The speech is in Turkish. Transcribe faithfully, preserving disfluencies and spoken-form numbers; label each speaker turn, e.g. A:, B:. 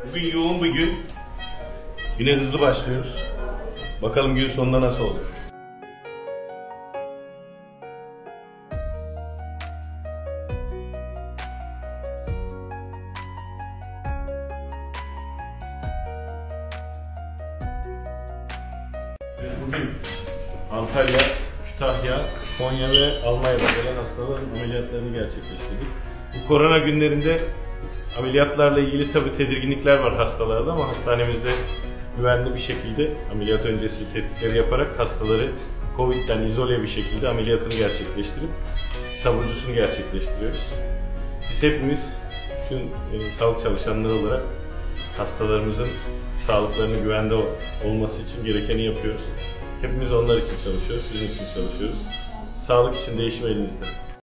A: Bugün yoğun bir gün. Güne hızlı başlıyoruz. Bakalım gün sonunda nasıl olacak. Bugün Antalya, Kütahya, Konya ve Almanya'da gelen hastaların ameliyatlarını gerçekleştirdik. Bu korona günlerinde ameliyatlarla ilgili tabi tedirginlikler var hastalarda ama hastanemizde güvenli bir şekilde ameliyat öncesi tetkikleri yaparak hastaları Covid'den izole bir şekilde ameliyatını gerçekleştirip taburcusunu gerçekleştiriyoruz. Biz hepimiz bütün e, sağlık çalışanları olarak hastalarımızın sağlıklarının güvende olması için gerekeni yapıyoruz. Hepimiz onlar için çalışıyoruz, sizin için çalışıyoruz. Sağlık için değişim elinizde.